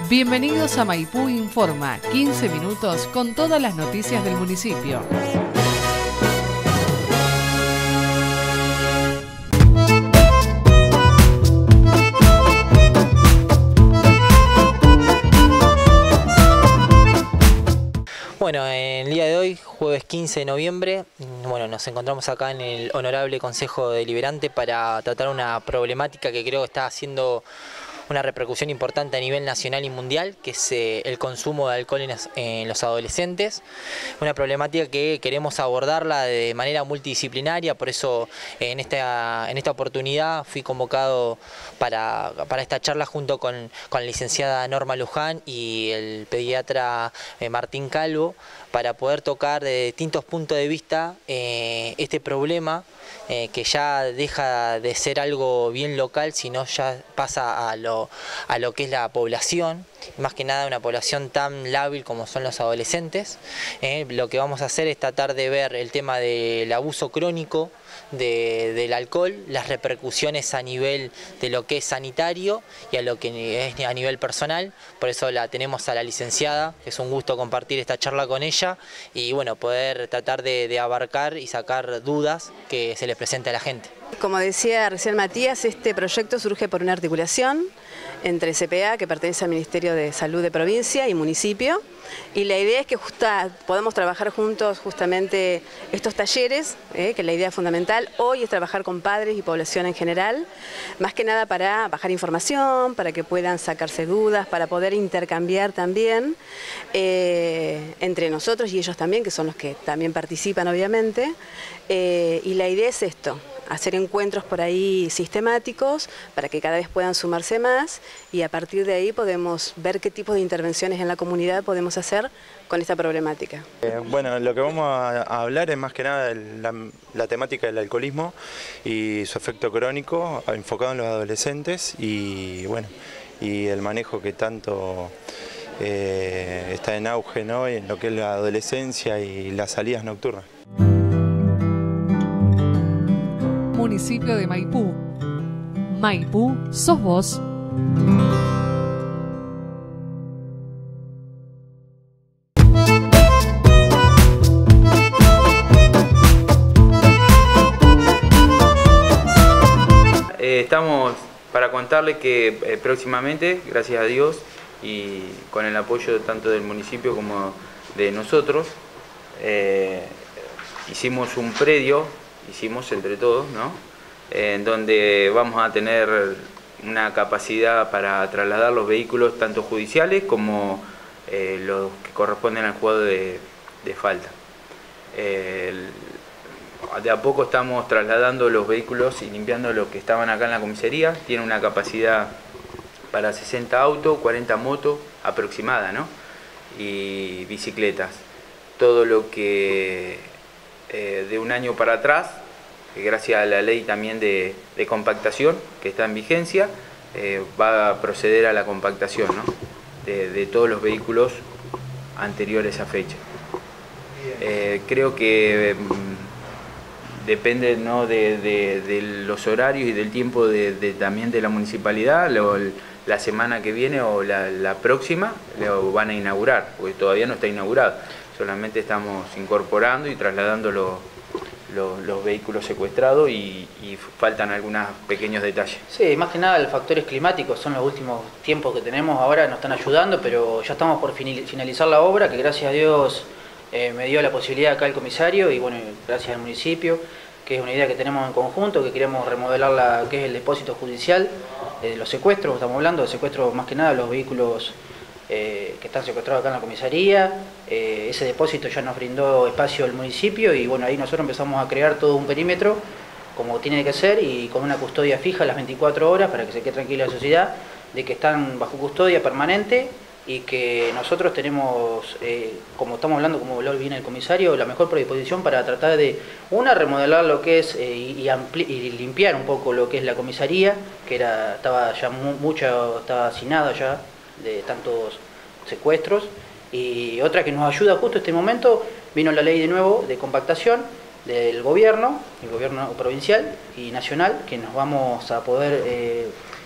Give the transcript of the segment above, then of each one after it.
Bienvenidos a Maipú Informa, 15 minutos con todas las noticias del municipio. Bueno, en el día de hoy, jueves 15 de noviembre, nos encontramos acá en el Honorable Consejo Deliberante para tratar una problemática que creo que está haciendo una repercusión importante a nivel nacional y mundial, que es el consumo de alcohol en los adolescentes. Una problemática que queremos abordarla de manera multidisciplinaria, por eso en esta oportunidad fui convocado para esta charla junto con la licenciada Norma Luján y el pediatra Martín Calvo, para poder tocar de distintos puntos de vista este problema que ya deja de ser algo bien local, sino ya pasa a lo que es la población, más que nada una población tan lábil como son los adolescentes. Lo que vamos a hacer es tratar de ver el tema del abuso crónico del alcohol, las repercusiones a nivel de lo que es sanitario y a lo que es a nivel personal. Por eso la tenemos a la licenciada, es un gusto compartir esta charla con ella y poder tratar de abarcar y sacar dudas que se les presente a la gente. Como decía recién Matías, este proyecto surge por una articulación entre CPA, que pertenece al Ministerio de Salud de provincia y municipio, y la idea es que podamos trabajar juntos justamente estos talleres, que la idea fundamental hoy es trabajar con padres y población en general, más que nada para bajar información, para que puedan sacarse dudas, para poder intercambiar también entre nosotros y ellos también, que son los que también participan obviamente, y la idea es esto: hacer encuentros por ahí sistemáticos para que cada vez puedan sumarse más y a partir de ahí podemos ver qué tipo de intervenciones en la comunidad podemos hacer con esta problemática. Lo que vamos a hablar es más que nada la temática del alcoholismo y su efecto crónico enfocado en los adolescentes y el manejo que tanto está en auge, ¿no?, en lo que es la adolescencia y las salidas nocturnas. Municipio de Maipú. Maipú, sos vos. Estamos para contarles que próximamente, gracias a Dios, y con el apoyo tanto del municipio como de nosotros, hicimos un predio, entre todos, ¿no?, en donde vamos a tener una capacidad para trasladar los vehículos tanto judiciales como los que corresponden al juzgado de falta. De a poco estamos trasladando los vehículos y limpiando los que estaban acá en la comisaría. Tiene una capacidad para 60 autos, 40 motos aproximada, ¿no?, y bicicletas. Todo lo que de un año para atrás, gracias a la ley también de compactación que está en vigencia, va a proceder a la compactación, ¿no?, de todos los vehículos anteriores a fecha. Creo que depende, ¿no?, de los horarios y del tiempo también de la municipalidad. La semana que viene o la próxima lo van a inaugurar, porque todavía no está inaugurado. Solamente estamos incorporando y trasladando los vehículos secuestrados y faltan algunos pequeños detalles. Sí, más que nada los factores climáticos son los últimos tiempos que tenemos ahora, nos están ayudando, pero ya estamos por finalizar la obra, que gracias a Dios me dio la posibilidad acá el comisario y gracias al municipio, que es una idea que tenemos en conjunto, que queremos remodelar que es el depósito judicial, los secuestros, estamos hablando de secuestros más que nada, los vehículos que están secuestrados acá en la comisaría. Ese depósito ya nos brindó espacio el municipio y ahí nosotros empezamos a crear todo un perímetro como tiene que ser y con una custodia fija a las 24 horas para que se quede tranquila la sociedad de que están bajo custodia permanente y que nosotros tenemos, como estamos hablando, como lo viene el comisario, la mejor predisposición para tratar de, remodelar lo que es y limpiar un poco lo que es la comisaría, que estaba ya estaba hacinada ya de tantos secuestros, y otra que nos ayuda justo en este momento, vino la ley de nuevo de compactación del gobierno, el gobierno provincial y nacional, que nos vamos a poder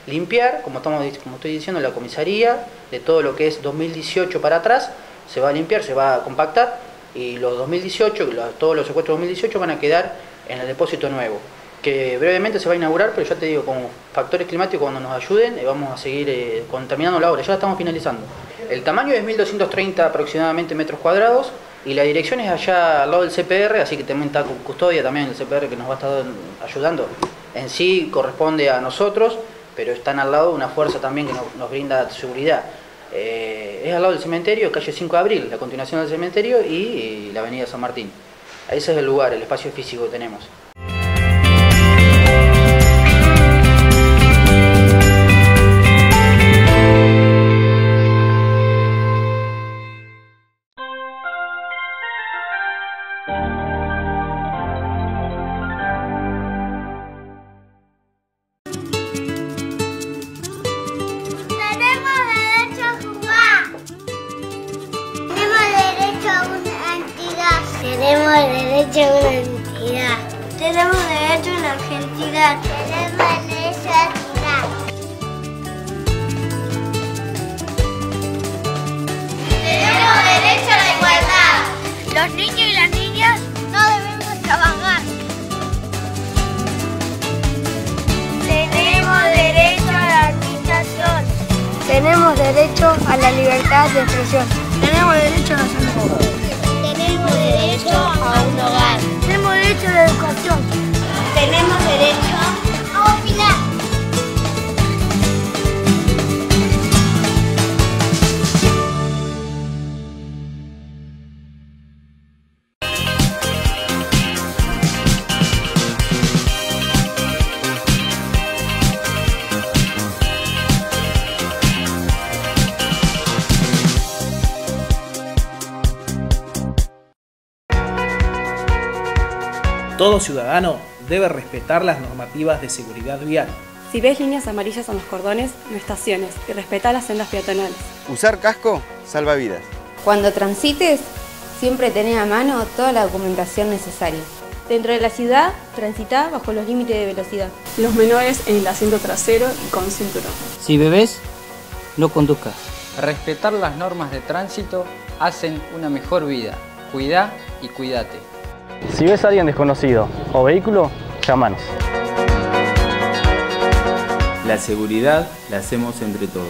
limpiar, como estoy diciendo, la comisaría, de todo lo que es 2018 para atrás, se va a limpiar, se va a compactar, y los 2018, todos los secuestros 2018 van a quedar en el depósito nuevo, que brevemente se va a inaugurar, pero ya te digo, con factores climáticos cuando nos ayuden, vamos a seguir terminando la obra, ya la estamos finalizando. El tamaño es 1230 aproximadamente metros cuadrados, y la dirección es allá al lado del CPR, así que también está con custodia también el CPR que nos va a estar ayudando. En sí corresponde a nosotros, pero están al lado de una fuerza también que nos brinda seguridad. Es al lado del cementerio, calle 5 de Abril, la continuación del cementerio y la avenida San Martín. Ese es el lugar, el espacio físico que tenemos. Tenemos derecho a una entidad. Tenemos derecho a una Argentina. Tenemos derecho a tirar. Tenemos derecho a la igualdad. Los niños y las niñas no debemos trabajar. Tenemos derecho a la administración. Tenemos derecho a la libertad de expresión. Tenemos derecho a la salud. Tenemos derecho a un hogar. Tenemos derecho a la educación. Tenemos derecho a opinar. Todo ciudadano debe respetar las normativas de seguridad vial. Si ves líneas amarillas en los cordones, no estaciones y respeta las sendas peatonales. Usar casco salva vidas. Cuando transites, siempre tenés a mano toda la documentación necesaria. Dentro de la ciudad, transita bajo los límites de velocidad. Los menores en el asiento trasero y con cinturón. Si bebés, no conduzcas. Respetar las normas de tránsito hacen una mejor vida. Cuidá y cuídate. Si ves a alguien desconocido o vehículo, llámanos. La seguridad la hacemos entre todos.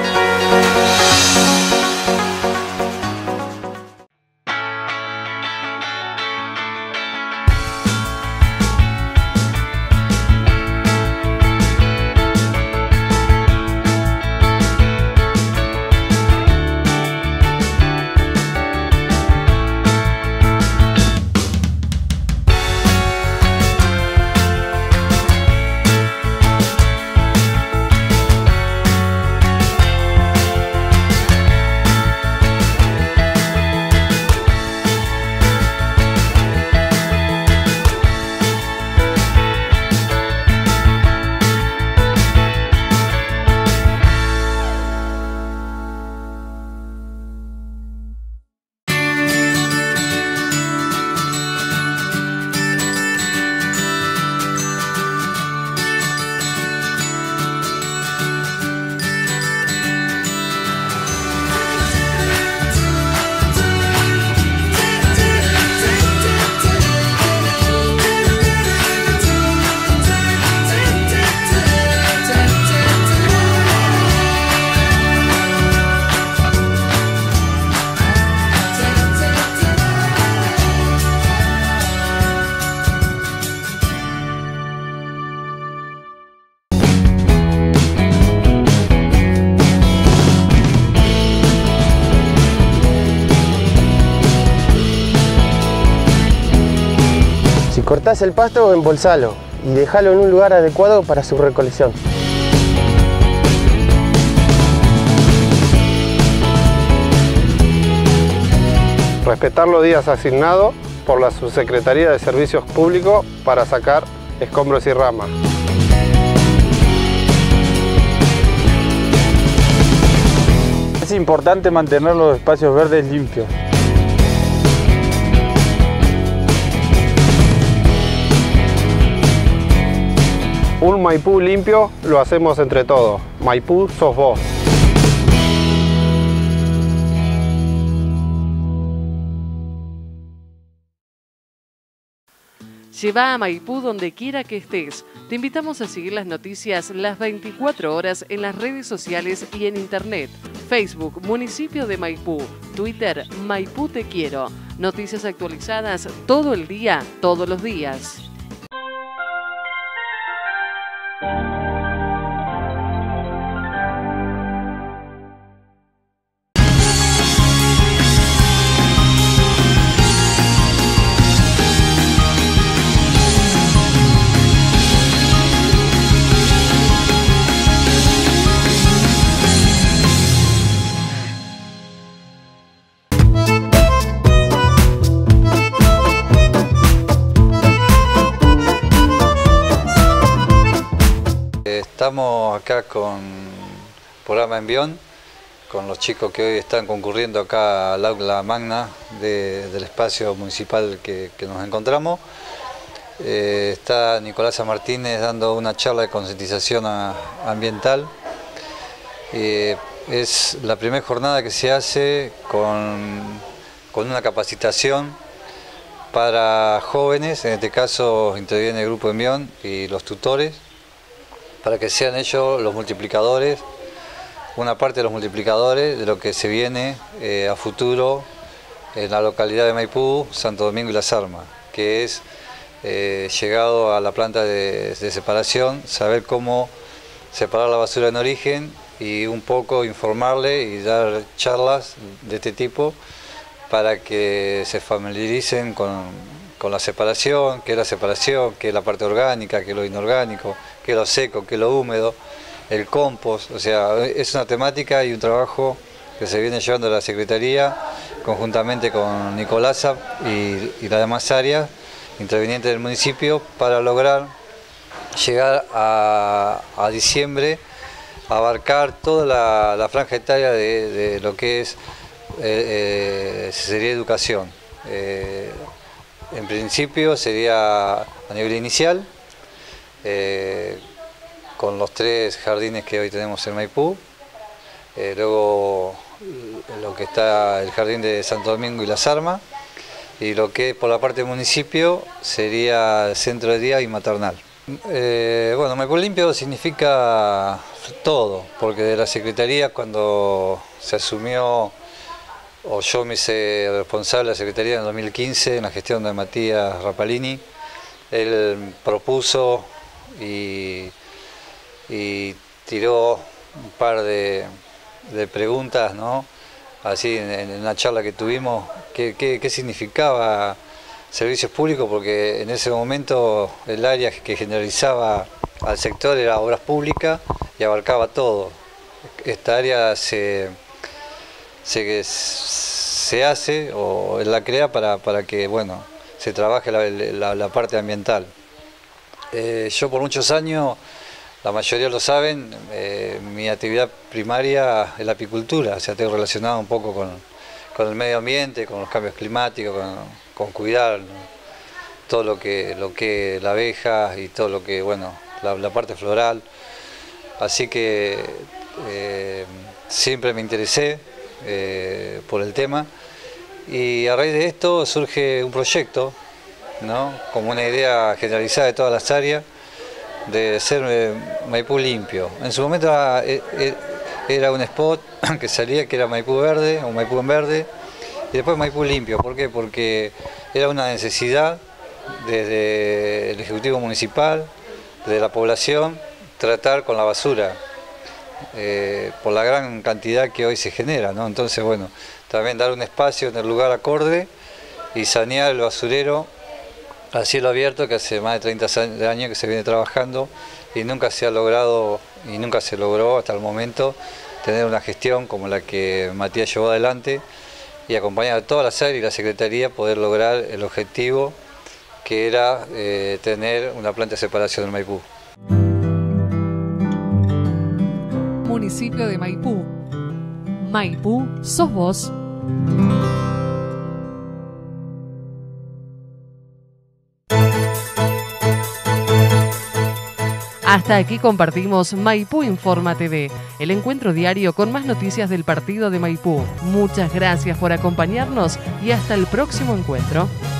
Cortás el pasto, embolsalo y dejalo en un lugar adecuado para su recolección. Respetar los días asignados por la Subsecretaría de Servicios Públicos para sacar escombros y ramas. Es importante mantener los espacios verdes limpios. Un Maipú limpio lo hacemos entre todos. Maipú sos vos. Lleva a Maipú donde quiera que estés. Te invitamos a seguir las noticias las 24 horas en las redes sociales y en internet. Facebook, Municipio de Maipú. Twitter, Maipú Te Quiero. Noticias actualizadas todo el día, todos los días. Estamos acá con programa Envión, con los chicos que hoy están concurriendo acá al aula magna del espacio municipal que nos encontramos. Está Nicolasa Martínez dando una charla de concientización ambiental. Es la primera jornada que se hace con una capacitación para jóvenes, en este caso interviene el grupo Envión y los tutores, para que sean ellos los multiplicadores, una parte de los multiplicadores de lo que se viene a futuro en la localidad de Maipú, Santo Domingo y Las Armas, que es llegado a la planta de separación, saber cómo separar la basura en origen y un poco informarle y dar charlas de este tipo para que se familiaricen con la separación, qué es la separación, qué es la parte orgánica, qué es lo inorgánico, qué es lo seco, qué es lo húmedo, el compost. O sea, es una temática y un trabajo que se viene llevando a la Secretaría conjuntamente con Nicolasa y las demás áreas intervinientes del municipio para lograr llegar a diciembre, abarcar toda la franja etaria de lo que es sería educación. En principio sería a nivel inicial, con los 3 jardines que hoy tenemos en Maipú, luego lo que está el jardín de Santo Domingo y Las Armas, y lo que por la parte del municipio sería centro de día y maternal. Bueno, Maipú limpio significa todo, porque de la Secretaría cuando se asumió, o yo me hice responsable de la Secretaría en el 2015, en la gestión de Matías Rapalini, él propuso y tiró un par de preguntas, ¿no? Así en una charla que tuvimos, qué significaba servicios públicos, porque en ese momento el área que generalizaba al sector era obras públicas y abarcaba todo. Esta área se hace o la crea para que, bueno, se trabaje la parte ambiental. Yo por muchos años, la mayoría lo saben, mi actividad primaria es la apicultura, o sea, estoy relacionado un poco con el medio ambiente, con los cambios climáticos, con cuidar, ¿no? Todo lo que la abeja y todo lo que, bueno, la parte floral. Así que siempre me interesé por el tema, y a raíz de esto surge un proyecto, ¿no? Como una idea generalizada de todas las áreas de ser Maipú limpio. En su momento era un spot que salía que era Maipú verde o Maipú en verde, y después Maipú limpio. ¿Por qué? Porque era una necesidad desde el Ejecutivo Municipal, de la población, tratar con la basura. Por la gran cantidad que hoy se genera, ¿no? Entonces, bueno, también dar un espacio en el lugar acorde y sanear el basurero a cielo abierto, que hace más de 30 años que se viene trabajando y nunca se ha logrado y nunca se logró hasta el momento tener una gestión como la que Matías llevó adelante, y acompañar a todas las áreas y la Secretaría poder lograr el objetivo que era tener una planta de separación en Maipú. Municipio de Maipú. Maipú, sos vos. Hasta aquí compartimos Maipú Informa TV, el encuentro diario con más noticias del partido de Maipú. Muchas gracias por acompañarnos y hasta el próximo encuentro.